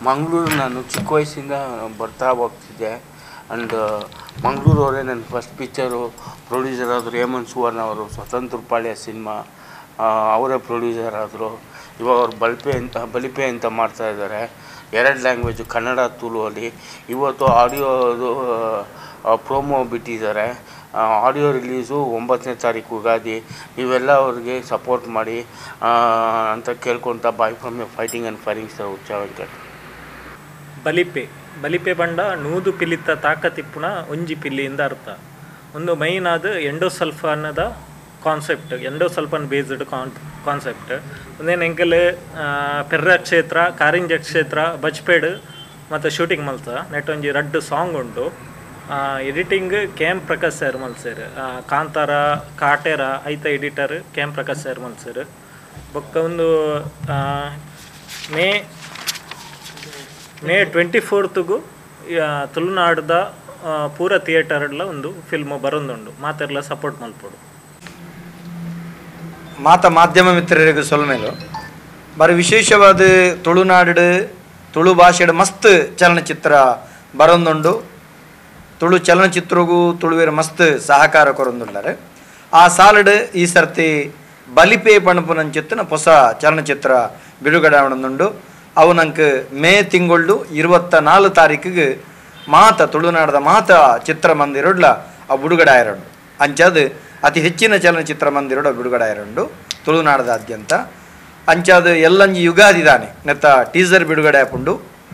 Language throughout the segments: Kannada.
ಮಂಗಳೂರು ನಾನು ಚಿಕ್ಕ ವಯಸ್ಸಿಂದ ಬರ್ತಾ ಹೋಗ್ತಿದ್ದೆ. ಆ್ಯಂಡ್ ಮಂಗಳೂರವರೇ ನನ್ನ ಫಸ್ಟ್ ಪಿಕ್ಚರು ಪ್ರೊಡ್ಯೂಸರ್ ಆದರು ಹೇಮಂತ್ ಸುವರ್ಣ ಅವರು. ಸ್ವತಂತ್ರ ಪಾಳ್ಯ ಸಿನಿಮಾ ಅವರೇ ಪ್ರೊಡ್ಯೂಸರ್ ಆದರು. ಇವಾಗ ಅವ್ರು ಬಲಿಪೆ ಅಂತ ಮಾಡ್ತಾಯಿದ್ದಾರೆ. 2 ಲ್ಯಾಂಗ್ವೇಜು, ಕನ್ನಡ ತುಳುವಲ್ಲಿ. ಇವತ್ತು ಆಡಿಯೋದು ಪ್ರೋಮೋ ಬಿಟ್ಟಿದ್ದಾರೆ. ಆಡಿಯೋ ರಿಲೀಸು 9ನೇ ತಾರೀಕು ಯುಗಾದಿ. ನೀವೆಲ್ಲ ಅವ್ರಿಗೆ ಸಪೋರ್ಟ್ ಮಾಡಿ ಅಂತ ಕೇಳ್ಕೊತ boy from fighting and firing star Huccha Venkat. ಬಲಿಪೆ ಬಂಡ ನೂದು ಪಿಲಿತ ತಾಕತಿಪ್ಪುನ ಒಂಜಿ ಪಿಲ್ಲಿಯಿಂದ ಅರ್ಥ. ಒಂದು ಮೈನ್ ಅದು ಎಂಡೋಸಲ್ಫಾನದ ಕಾನ್ಸೆಪ್ಟ್, ಎಂಡೋಸಲ್ಫಾನ್ ಬೇಸ್ಡ್ ಕಾನ್ಸೆಪ್ಟ್. ಒಂದೇನು ಎಂಕಲ್ ಪೆರ್ರ ಕ್ಷೇತ್ರ, ಕಾರಿಂಜ ಕ್ಷೇತ್ರ, ಬಜ್ಪೇಡ್ ಮತ್ತು ಶೂಟಿಂಗ್ ಮಲ್ತ ನೆಟ್ ಒಂಜಿ 2 ಸಾಂಗ್ ಉಂಟು. ಎಡಿಟಿಂಗ್ KM ಪ್ರಕಾಶ್ ಸರ್ ಮಲ್ಸರ್. ಕಾಂತಾರ, ಕಾಟೇರ ಐತ ಎಡಿಟರ್ KM ಪ್ರಕಾಶ್ ಸರ್ ಮಲ್ಸರ್. ಬೊಕ್ಕ ಒಂದು ಮೇ 24ಗೂ ತುಳುನಾಡ್ದ ಪೂರ ಥಿಯೇಟರ್ಲ ಒಂದು ಫಿಲ್ಮ್ ಬರೋದುಂಡು. ಮಾತೆಲ್ಲ ಸಪೋರ್ಟ್ ಮಲ್ಪಡು. ಮಾಧ್ಯಮ ಮಿತ್ರರಿಗೂ ಸೊಲ್ಮೇಲು ಬಾರಿ ವಿಶೇಷವಾದ ತುಳುನಾಡು ತುಳು ಭಾಷೆಡ್ ಮಸ್ತ್ ಚಲನಚಿತ್ರ ಬರೋದುಂಡು. ತುಳು ಚಲನಚಿತ್ರಗೂ ತುಳುವೇರ ಮಸ್ತ್ ಸಹಕಾರ ಕೊರೊಂದುಂಡಾರೆ. ಆ ಸಾಲಡ್ ಈ ಸರ್ತಿ ಬಲಿಪೆ ಪಣಪುನಂಚಿತ್ತಿನ ಹೊಸ ಚಲನಚಿತ್ರ ಬಿಡುಗಡೆ ಆವಣದುಂಡು. ಅವು ನಂಗೆ ಮೇ ತಿಂಗಳು 24 ತಾರೀಕಿಗೆ ತುಳುನಾಡದ ಚಿತ್ರಮಂದಿರಡ್ಲ ಅವು ಬಿಡುಗಡೆ ಆಯಿರಂಡು. ಅಂಚಾದ ಅತಿ ಹೆಚ್ಚಿನ ಚಲನಚಿತ್ರ ಮಂದಿರಡು ಬಿಡುಗಡೆ ಆಯಿರಂಡು ತುಳುನಾಡದಾದ್ಯಂತ. ಅಂಚಾದ ಎಲ್ಲಂಜಿ ಯುಗಾದಿದಾನೆ ನೆತ್ತ ಟೀಸರ್ ಬಿಡುಗಡೆ ಆಪುಂಡು.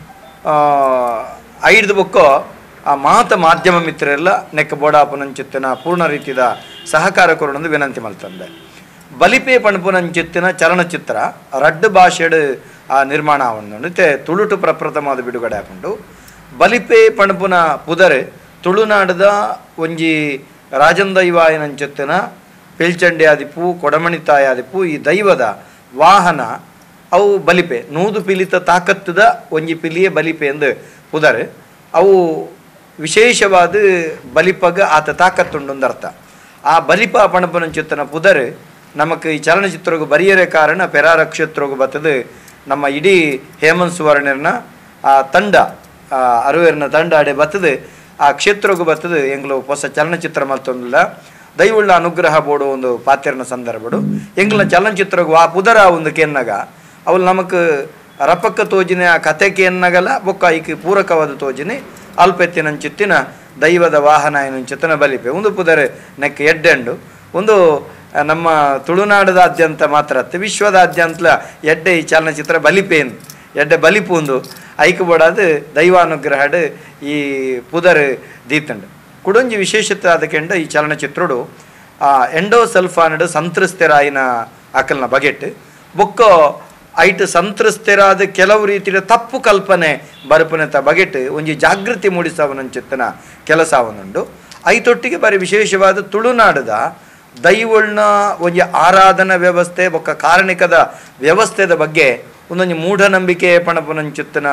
5 ಬೊಕ್ಕ ಆ ಮಾಧ್ಯಮ ಮಿತ್ರರೆಲ್ಲ ನೆಕ್ಕ ಬೋಡಾಪುನಂಚಿತ್ತಿನ ಪೂರ್ಣ ರೀತಿಯ ಸಹಕಾರ ಕೊರೊಂದು ವಿನಂತಿ ಮಲ್ತಂದೆ. ಬಲಿಪೆ ಪಣಪುನಂಚಿತ್ತಿನ ಚಲನಚಿತ್ರ 2 ಭಾಷೆಡ್ ನಿರ್ಮಾಣ ಆವೊಂದುಂಡು. ತುಳುಟು ಪ್ರಪ್ರಥಮವಾದ ಬಿಡುಗಡೆ ಆಪುಂಡು. ಬಲಿಪೆ ಪಣಪುನ ಪುದರೆ ತುಳುನಾಡದ ಒಂಜಿ ರಾಜಂದೈವಾಯನಂಚಿತ್ತಿನ ಪಿಲ್ಚಂಡಿ ಆದಿಪ್ಪು, ಕೊಡಮಣಿತಾಯ ಆದಿಪ್ಪು ಈ ದೈವದ ವಾಹನ ಅವು ಬಲಿಪೆ ನೂದು ಪಿಲಿತ ತಾಕತ್ತದ ಒಂಜಿ ಪಿಲಿಯೇ ಬಲಿಪೆ ಎಂದು ಪುದರೆ ಅವು ವಿಶೇಷವಾದ ಬಲಿಪಗ ಆತ ತಾಕತ್ತುಂಡೊಂದರ್ಥ. ಆ ಬಲಿಪ ಪಣಪುನಂಚಿತ್ತಿನ ಪುದರೆ ನಮಕ್ ಈ ಚಲನಚಿತ್ರಗೂ ಬರಿಯರೆ ಕಾರಣ ಪೆರಾರ ಕ್ಷೇತ್ರಗೂ ಬರ್ತದೆ. ನಮ್ಮ ಇಡೀ ಹೇಮಂತ್ ಸುವರ್ಣರ್ನ ಆ ತಂಡ ಅರುವೇರ್ನ ತಂಡ ಅಡೆ ಬರ್ತದೆ. ಆ ಕ್ಷೇತ್ರಗೂ ಬರ್ತದೆ. ಎಂಗ್ಲು ಹೊಸ ಚಲನಚಿತ್ರ ಮತ್ತೊಂದಿಲ್ಲ ದೈವುಳ್ಳ ಅನುಗ್ರಹ ಬೋಡು ಒಂದು ಪಾತ್ರನ ಸಂದರ್ಭಡು ಎಂಗ್ಲ ಚಲನಚಿತ್ರಗೂ ಆ ಪುದರ ಒಂದು ಕೆನ್ನಗ ಅವಳು ನಮಕ್ ರಪಕ್ಕ ತೋಜಿನ ಆ ಕಥೆಗೆ ಎನ್ನಗಲ ಬೊಕ್ಕ ಈಕೆ ಪೂರಕವಾದ ತೋಜಿನಿ ಅಲ್ಪೆತ್ತಿನಂಚಿತ್ತಿನ ದೈವದ ವಾಹನ ಏನಂಚಿತ್ತಿನ ಬಲಿಪೆ ಒಂದು ಪುದರೆ ನೆಕ್ ಎಡ್ಡೆಂಡು ಒಂದು ನಮ್ಮ ತುಳುನಾಡದಾದ್ಯಂತ ಮಾತ್ರ ವಿಶ್ವದಾದ್ಯಂತ ಎಡ್ಡೆ ಈ ಚಲನಚಿತ್ರ ಬಲಿಪೇನು ಎಡ್ಡೆ ಬಲಿಪುಂದು ಐಕ್ ಬೋಡಾದು ದೈವಾನುಗ್ರಹಡ್ ಈ ಪುದರ್ ದೀತಂಡು ಕುಡೊಂಜಿ ವಿಶೇಷತೆ ಅದಕ್ಕೆಂಡ ಈ ಚಲನಚಿತ್ರಡು ಎಂಡೋಸಲ್ಫಾನಡ್ ಸಂತ್ರಸ್ತೆರಾಯಿನ ಅಕಲ್ನ ಬಗೆಟ್ ಬೊಕ್ಕ ಐಟ್ ಸಂತ್ರಸ್ತೆರಾದ ಕೆಲವು ರೀತಿಯ ತಪ್ಪು ಕಲ್ಪನೆ ಬರಪುನತ ಬಗೆಟ್ ಒಂಜಿ ಜಾಗೃತಿ ಮೂಡಿಸವನಂಚಿತ್ತನ ಕೆಲಸ ಅವನುಂಡು. ಐತೊಟ್ಟಿಗೆ ಬಾರಿ ವಿಶೇಷವಾದ ತುಳುನಾಡದ ದೈವಳ್ನ ಒಂಜಿ ಆರಾಧನಾ ವ್ಯವಸ್ಥೆ ಬೊಕ್ಕ ಕಾರಣಿಕದ ವ್ಯವಸ್ಥೆದ ಬಗ್ಗೆ ಒಂದೊಂದು ಮೂಢನಂಬಿಕೆ ಪಣಪುನಂಚಿತ್ತನ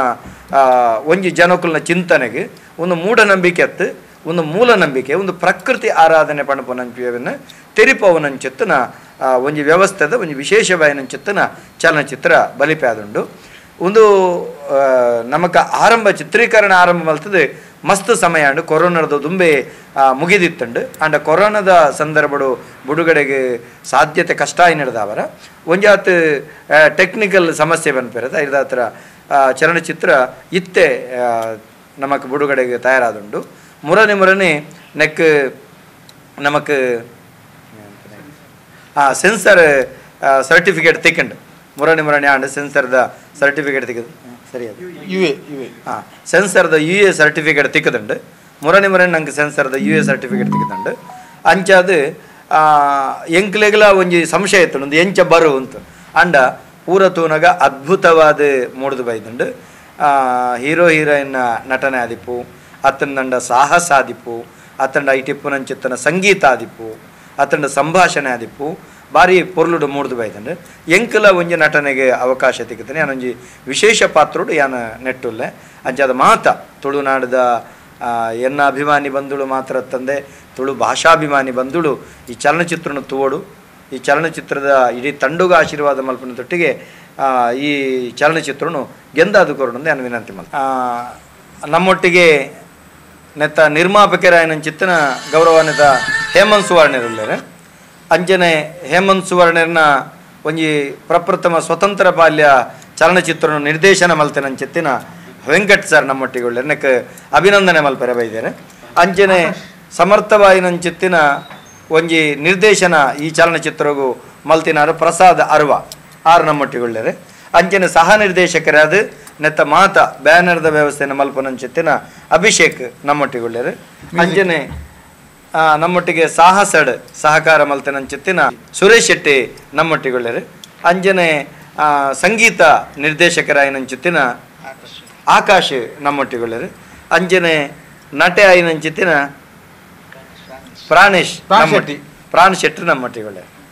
ಒಂಜಿ ಜನಕುಲ್ನ ಚಿಂತನೆಗೆ ಒಂದು ಮೂಢನಂಬಿಕೆ ಅತ್ತು ಒಂದು ಮೂಲನಂಬಿಕೆ ಒಂದು ಪ್ರಕೃತಿ ಆರಾಧನೆ ಪಣಪುನಂಚಿಯನ್ನು ತೆರಿಪವನಂಚಿತ್ತನ ಒಂಜಿ ವ್ಯವಸ್ಥೆದ ಒಂಜಿ ವಿಶೇಷವಾಯಿನಂಚಿತ್ತನ ಚಲನಚಿತ್ರ ಬಲಿಪೆ ಆದುಂಡು. ಒಂದು ನಮಕ ಚಿತ್ರೀಕರಣ ಆರಂಭ ಮಲ್ತದೆ ಮಸ್ತ್ ಸಮಯ ಅಂಡು ಕೊರೋನಾದ ದುಂಬೆ ಮುಗಿದಿತ್ತಂಡು ಅಂಡ ಕೊರೋನಾದ ಸಂದರ್ಭಡು ಬಿಡುಗಡೆಗೆ ಸಾಧ್ಯತೆ ಕಷ್ಟ ನಡೆದವರ ಒಂಜಾತ್ ಟೆಕ್ನಿಕಲ್ ಸಮಸ್ಯೆ ಬಂದ್ಪಿರತ್ತೆ. ಐದ ಹತ್ರ ಚಲನಚಿತ್ರ ಇತ್ತೆ ನಮಕ್ ಬಿಡುಗಡೆಗೆ ತಯಾರಾದುಂಡು. ಮುರನೆ ನೆಕ್ ನಮಕ್ ಸೆನ್ಸರ್ ಸರ್ಟಿಫಿಕೇಟ್ ತಿಕ್ಕಂಡು ಮುರನೆ ಆಂಡ್ ಸೆನ್ಸರ್ದ ಸರ್ಟಿಫಿಕೇಟ್ ತಿಕ್ಕದು ಸರಿ ಅದು ಸೆನ್ಸರ್ದ UA ಸರ್ಟಿಫಿಕೇಟ್ ತಿಕ್ಕದುಂಡು. ಮುರನೆ ನಂಗೆ ಸೆನ್ಸರ್ದ UA ಸರ್ಟಿಫಿಕೇಟ್ ತಿಕ್ಕದುಂಡು. ಅಂಚಾದು ಎಂಕ್ಲೆಗ್ಲ ಒಂಜಿ ಸಂಶಯ ಇತ್ತು ಒಂದು ಎಂಚ ಬರು ಅಂತ ಅಂಡ ಪೂರ ತೂನಗ ಅದ್ಭುತವಾದ ಮೂಡ್ದು ಬೈದುಂಡು. ಹೀರೋ ಹೀರೋಯಿನ್ನ ನಟನೆ ಆದಿಪ್ಪು ಅತ್ತಂಡ ಸಾಹಸ ಆದಿಪ್ಪು ಅತ್ತಂಡ ಐಟಿಪ್ಪುನಂಚಿತ್ತನ ಸಂಗೀತ ಆದಿಪ್ಪು ಅತ್ತಂಡ ಸಂಭಾಷಣೆ ಆದಿಪ್ಪು ಭಾರಿ ಪೊರ್ಲುಡು ಮೂಡ್ದು ಬೈದಂಡು ಎಂಕಲ ಒಂಜಿ ನಟನೆಗೆ ಅವಕಾಶ ತಿಕ್ಕುತ್ತಾನೆ. ಯಾನೊಂಜಿ ವಿಶೇಷ ಪಾತ್ರೋಡು ಯಾನ ನೆಟ್ಟುಲ್ಲೆ ಅಂಚಾದ ತುಳುನಾಡದ ಎನ್ನ ಅಭಿಮಾನಿ ಬಂಧುಳು ಮಾತ್ರ ತಂದೆ ತುಳು ಭಾಷಾಭಿಮಾನಿ ಬಂಧುಳು ಈ ಚಲನಚಿತ್ರನ ತೋಡು ಈ ಚಲನಚಿತ್ರದ ಇಡೀ ತಂಡುಗ ಆಶೀರ್ವಾದ ಮಲ್ಪನ ತೊಟ್ಟಿಗೆ ಈ ಚಲನಚಿತ್ರನು ಗೆಂದಾದು ಕೊರಡು ನಾನು ವಿನಂತಿ ಮಾಡ್ತೀನಿ. ನಮ್ಮೊಟ್ಟಿಗೆ ನೆತ್ತ ನಿರ್ಮಾಪಕರಾಯನಂಚಿತ್ತಿನ ಗೌರವಾನ್ವಿತ ಹೇಮಂತ್ ಸುವರ್ಣರುಳ್ಳರೆ ಅಂಜನೆ ಹೇಮಂತ್ ಸುವರ್ಣರ್ನ ಒಂಜಿ ಪ್ರಪ್ರಥಮ ಸ್ವತಂತ್ರ ಬಾಲ್ಯ ಚಲನಚಿತ್ರನ ನಿರ್ದೇಶನ ಮಲ್ತೇನಂಚಿತ್ತಿನ ವೆಂಕಟ್ ಸರ್ ನಮ್ಮೊಟ್ಟಿಗೆ ಉಳ್ಳರೆ ನೆಕ್ ಅಭಿನಂದನೆ ಮಲ್ಪರೆ ಬೈದೇನೆ. ಅಂಜನೆ ಸಮರ್ಥವಾಯಿನಂಚಿತ್ತಿನ ಒಂಜಿ ನಿರ್ದೇಶನ ಈ ಚಲನಚಿತ್ರಗೂ ಮಲ್ತಿನಾರು ಪ್ರಸಾದ್ ಅರ್ವ ಆರು ನಮ್ಮೊಟ್ಟಿಗೆ ಉಳ್ಳರೆ. ಅಂಚನೆ ಸಹ ನಿರ್ದೇಶಕರಾದ ನೆತ್ತ ಮಾತ ಬ್ಯಾನರ್ದ ವ್ಯವಸ್ಥೆನ ಮಲ್ಪನಂಚಿತ್ತಿನ ಅಭಿಷೇಕ್ ನಮ್ಮೊಟ್ಟಿಗೆ ಉಳ್ಳರೆ. ಅಂಜನೆ ನಮ್ಮೊಟ್ಟಿಗೆ ಸಾಹಸಡ್ ಸಹಕಾರ ಮಲ್ತನಂಚಿತ್ತಿನ ಸುರೇಶ್ ಶೆಟ್ಟಿ ನಮ್ಮೊಟ್ಟಿಗೆ ಉಳ್ಳರೆ. ಅಂಜನೆ ಸಂಗೀತ ನಿರ್ದೇಶಕರಾಯಿನಂಚಿತ್ತಿನ ಆಕಾಶ್ ನಮ್ಮೊಟ್ಟಿಗೆ ಉಳ್ಳರೆ. ಅಂಜನೆ ನಟೆ ಆಯಿನಂಚಿತ್ತಿನ ಪ್ರಾಣೇಶ್ ಪ್ರಾಣ್ ಶೆಟ್ಟಿ ನಮ್ಮೊಟ್ಟಿಗೆ ಉಳ್ಳರೆ.